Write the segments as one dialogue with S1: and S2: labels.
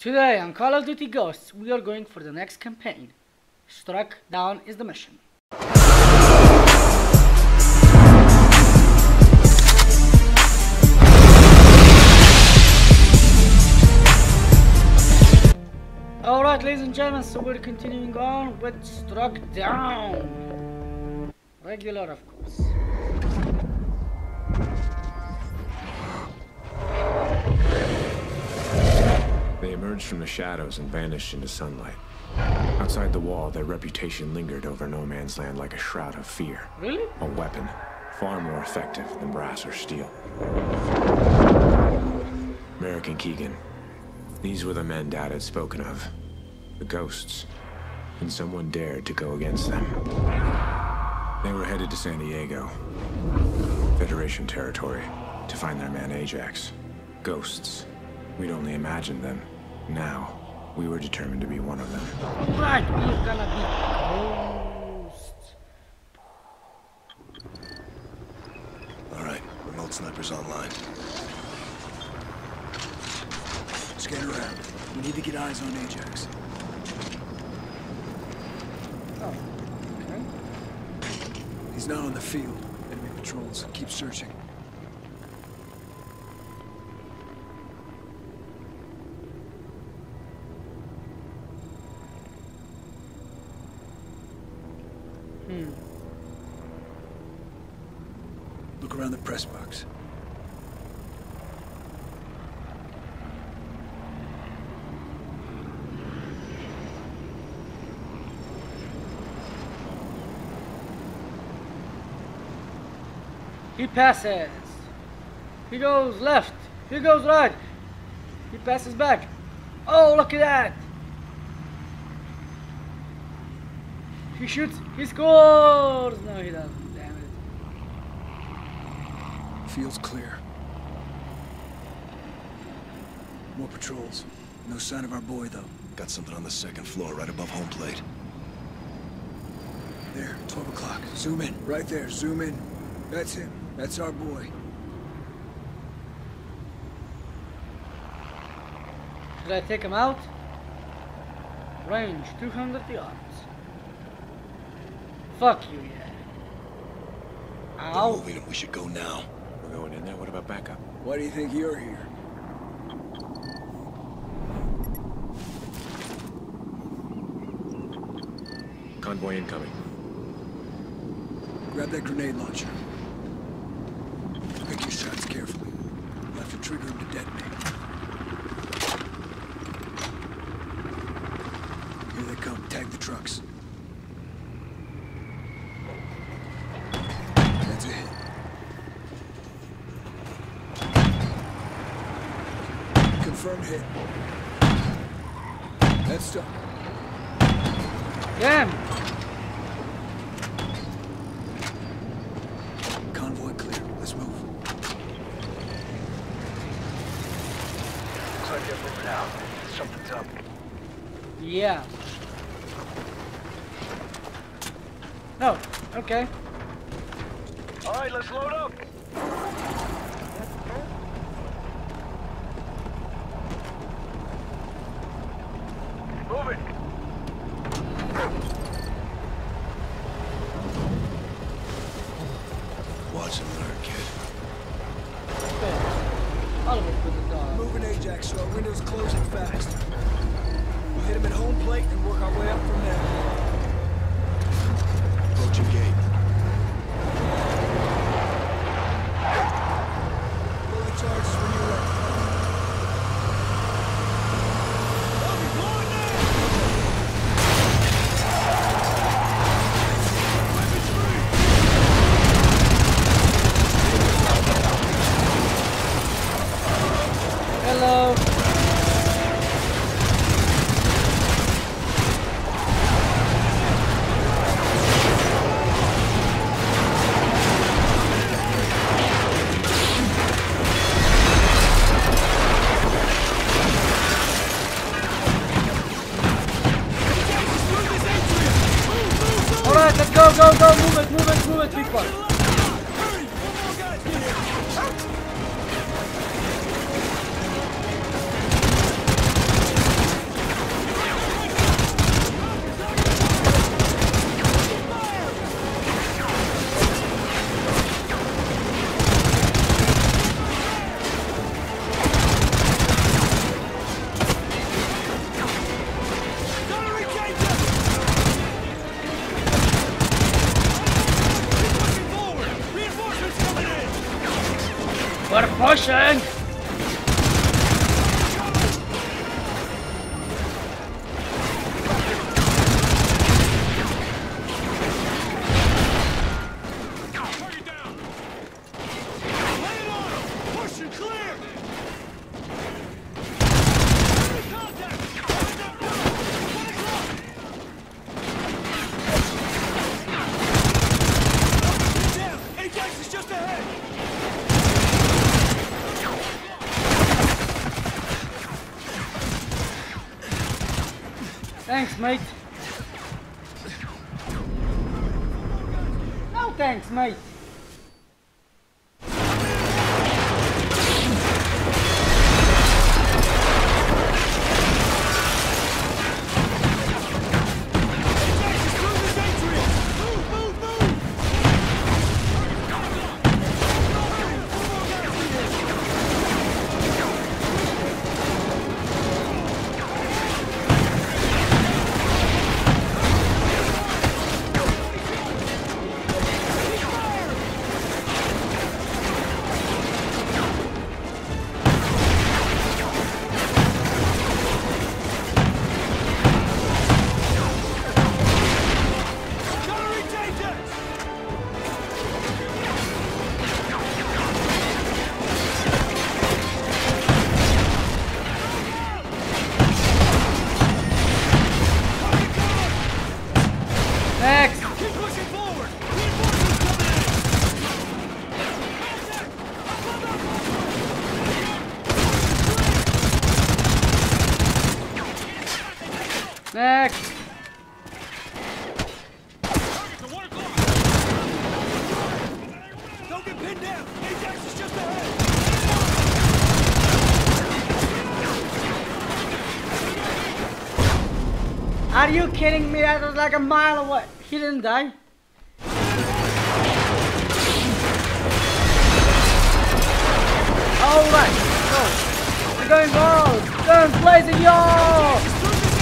S1: Today on Call of Duty Ghosts, we are going for the next campaign. Struck down is the mission. Alright, ladies and gentlemen, so we're continuing on with Struck Down. Regular, of course.
S2: They emerged from the shadows and vanished into sunlight. Outside the wall, their reputation lingered over no man's land like a shroud of fear.
S1: Really?
S2: A weapon, far more effective than brass or steel. Merrick and Keegan. These were the men Dad had spoken of. The ghosts. And someone dared to go against them. They were headed to San Diego, Federation territory, to find their man Ajax. Ghosts. We'd only imagined them. Now, we were determined to be one of them.
S1: Alright, we're gonna be ghosts.
S3: Alright, remote sniper's online. Scan around. We need to get eyes on Ajax.
S1: Oh, okay.
S3: He's not on the field. Enemy patrols. Keep searching. Look around the press box.
S1: He passes. He goes left. He goes right. He passes back. Oh, look at that. He shoots. He scores. No, he doesn't. Damn it.
S3: Field's clear. More patrols. No sign of our boy, though. Got something on the second floor, right above home plate. There, 12 o'clock. Zoom in. Right there, zoom in. That's him. That's our boy.
S1: Should I take him out? Range 200 yards. Fuck you, yeah.
S3: They're
S1: Ow.
S3: moving and we should go now.
S2: We're going in there? What about backup?
S3: Why do you think you're here?
S2: Convoy incoming.
S3: Grab that grenade launcher. Pick your shots carefully. You'll have to trigger him to detonate. Here they come. Tag the trucks. That's a hit. Confirmed hit. That's done.
S1: Damn.
S3: Convoy clear. Let's move.
S4: Looks like they're moving out. Something's up.
S1: Yeah. Oh, okay.
S4: All right, let's load up. Move it.
S3: Watch and learn, kid.
S1: Okay. All of it for the dog.
S3: Moving Ajax, so our window's closing fast. We'll hit him at home plate and work our way up from there. Approaching gate. Fully charged when you're ready.
S1: Hello. Alright, let's go, go, go, move it, people. pushing! Thanks, mate. No thanks, mate. Next!
S3: Keep pushing forward! Reinforcements coming in!
S1: Next!
S3: Don't get pinned down! Ajax is just ahead!
S1: Are you kidding me? That was like a mile away. He didn't die. Alright, go. We're going gold. Guns blazing, yo!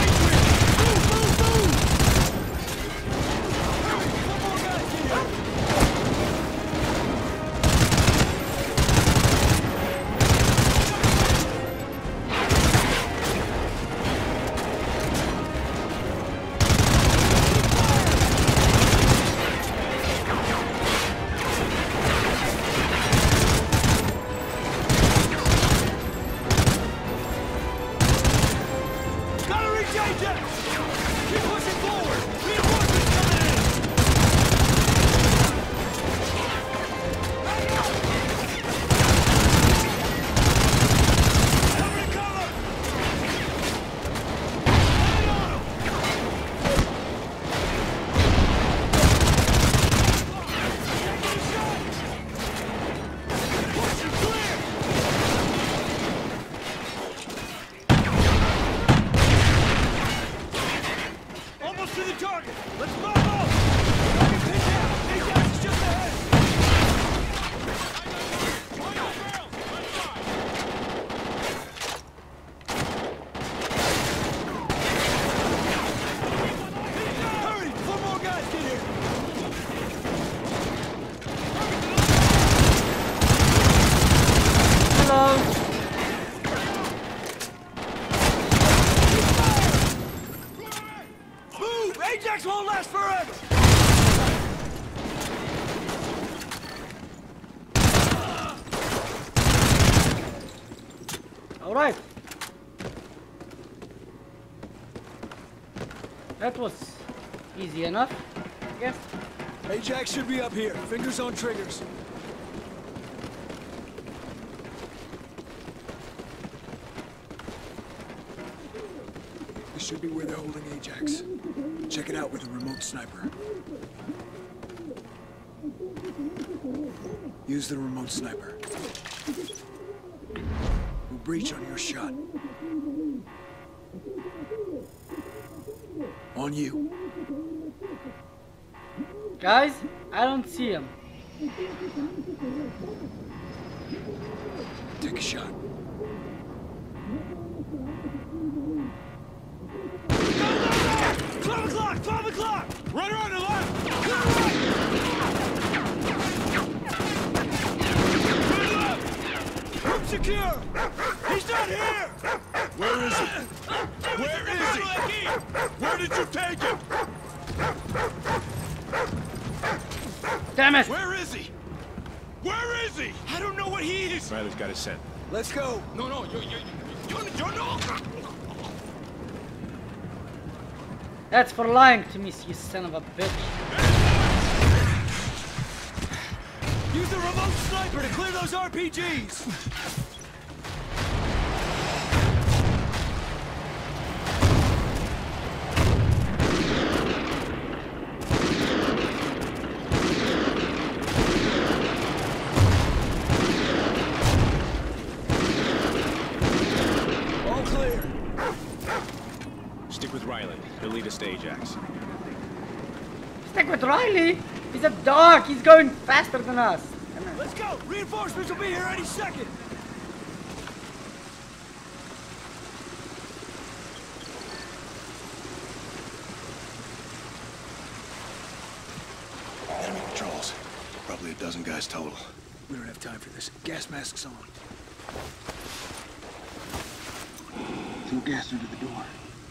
S3: Ajax won't last forever!
S1: All right. That was easy enough, I guess.
S3: Ajax should be up here. Fingers on triggers. This should be where they're holding Ajax. Check it out with a remote sniper. Use the remote sniper. We'll breach on your shot. On you.
S1: Guys, I don't see him.
S3: Take a shot. 12 o'clock! 12 o'clock! Runner on the left! To the right! here! He's not here!
S5: Where is he? Where is he? Where did you take him?
S1: Damn it!
S5: Where is he? Where is he?
S3: I don't know what he is!
S2: Riley's got his scent.
S3: Let's go!
S5: No, no, you're no.
S1: That's for lying to me, you son of a bitch.
S3: Use the remote sniper to clear those RPGs! All clear.
S2: Stick with Riley. He'll lead us to Ajax.
S1: Stick with Riley! He's a dog! He's going faster than us!
S3: Let's go! Reinforcements will be here any second!
S5: Enemy patrols. Probably a dozen guys total.
S3: We don't have time for this. Gas masks on.
S6: Throw gas under the door.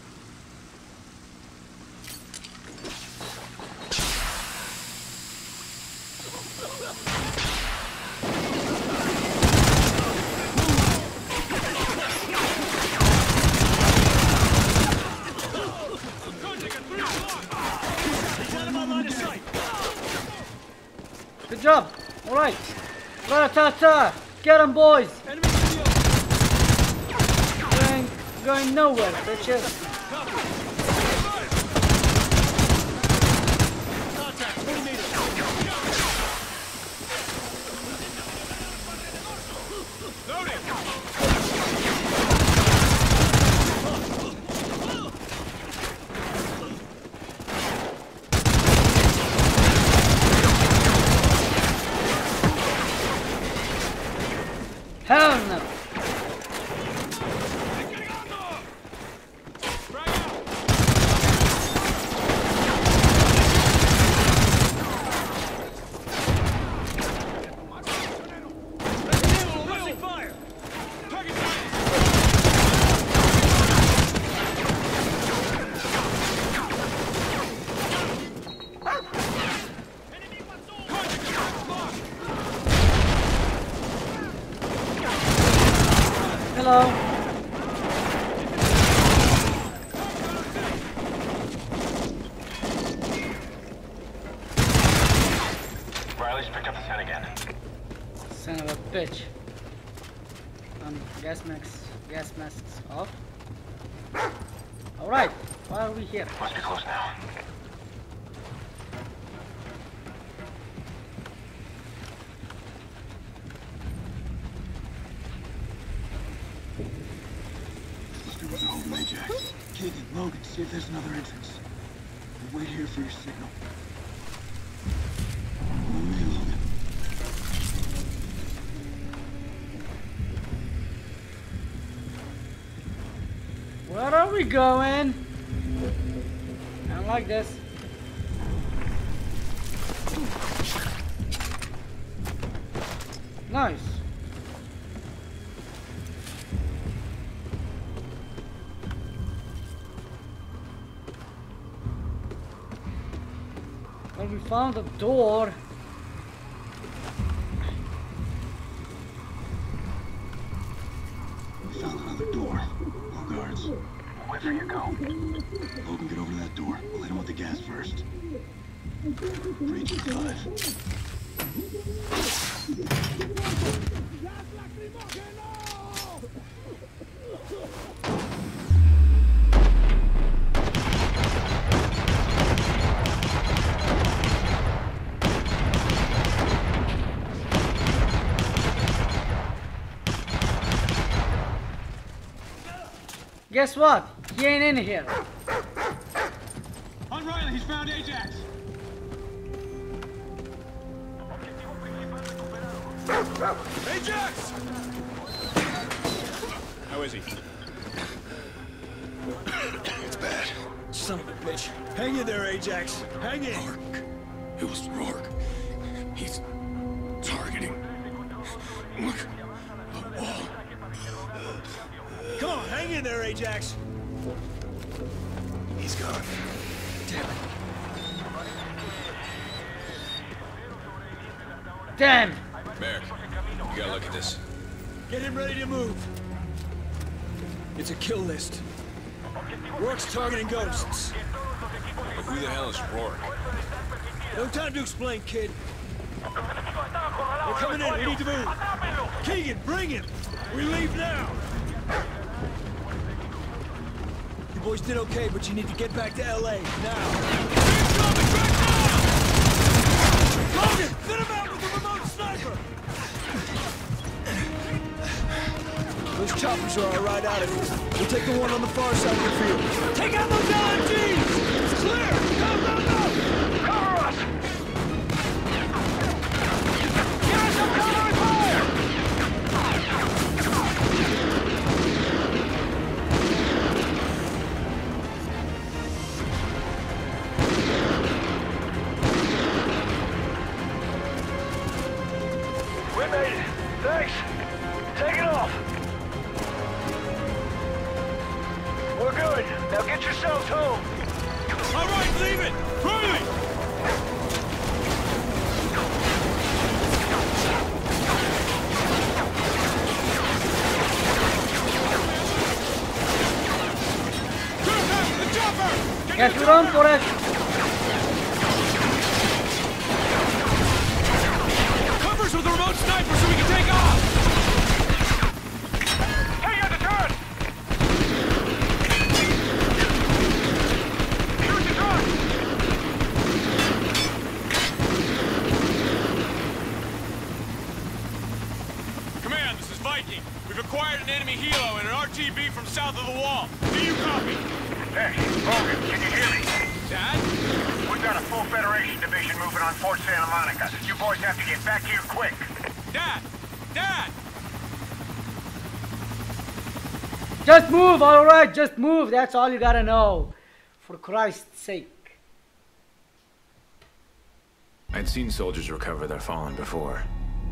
S1: Good job! Alright! Ra-ta-ta! Get 'em, boys!
S3: Enemy shield!
S1: Going nowhere, bitches!
S3: Contact! 40 meters!
S1: Hell no!
S3: Requesting fire!
S1: Hello!
S4: Riley's picked up the scent again.
S1: Son of a bitch. Gas masks off. Alright, why are we here?
S4: Must be close now.
S6: There was a home Ajax. Keegan, Logan, see if there's another entrance. We'll wait here for your signal. On me, Logan.
S1: Where are we going? I don't like this. Nice. Well, we found a door.
S6: We found another door. No guards.
S4: Wait for you go.
S6: Logan, get over to that door. We'll hit him with the gas first. Breach in 5.
S1: Guess what? He ain't in here.
S5: On Riley, he's found Ajax. Ajax! How is he?
S6: It's bad.
S3: Son of a bitch. Hang in there, Ajax. Hang in.
S6: Rourke. It was Rourke. He's targeting. Look. The wall.
S3: in there, Ajax.
S5: He's gone.
S3: Damn it.
S1: Damn!
S5: Merrick, you gotta look at this.
S3: Get him ready to move. It's a kill list. Rourke's targeting ghosts.
S5: But who the hell is Rourke?
S3: No time to explain, kid. We're coming in. We need to move. Keegan, bring him. We leave now. You boys did okay, but you need to get back to LA now. Logan, fit him out with a remote sniper. Those choppers are all right out of here. We'll take the one on the far side of the field. Take out those LMGs! It's clear! Go, go, go! Cover us! Guys, I'm covering fire! We made it. Thanks. Take it off. We're good. Now get yourselves home.
S5: All right, leave it! Riley! The chopper!
S1: Get you run for it!
S5: Covers with the remote sniper so we can take off!
S4: Take out the turret! Shoot the truck!
S5: Command, this is Viking. We've acquired an enemy helo and an RTB from south of the wall. Do you copy?
S4: Hey, Logan, can you hear me?
S5: Dad?
S4: We've got a full Federation division moving on Fort Santa Monica. You boys have to get back here quick.
S5: Dad! Dad!
S1: Just move, alright, just move. That's all you gotta know. For Christ's sake.
S2: I'd seen soldiers recover their fallen before.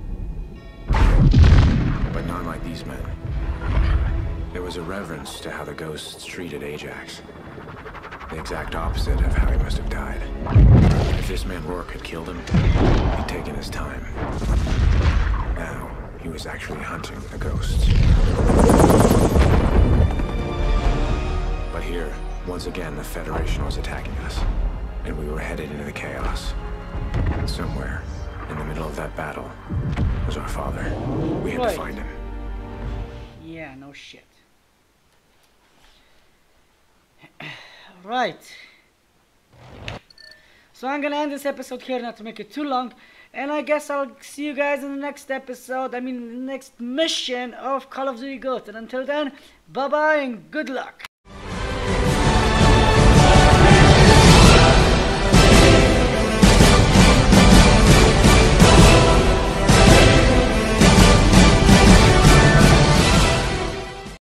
S2: But not like these men. There was a reverence to how the ghosts treated Ajax. The exact opposite of how he must have died. If this man Rourke had killed him, he'd taken his time. Now, he was actually hunting the ghosts. But here, once again, the Federation was attacking us. And we were headed into the chaos. Somewhere, in the middle of that battle, was our father. We had to
S1: Right.
S2: find him.
S1: Yeah, no shit. Right. So I'm gonna end this episode here, not to make it too long. And I guess I'll see you guys in the next episode. I mean, the next mission of Call of Duty Ghosts. And until then, bye-bye and good luck.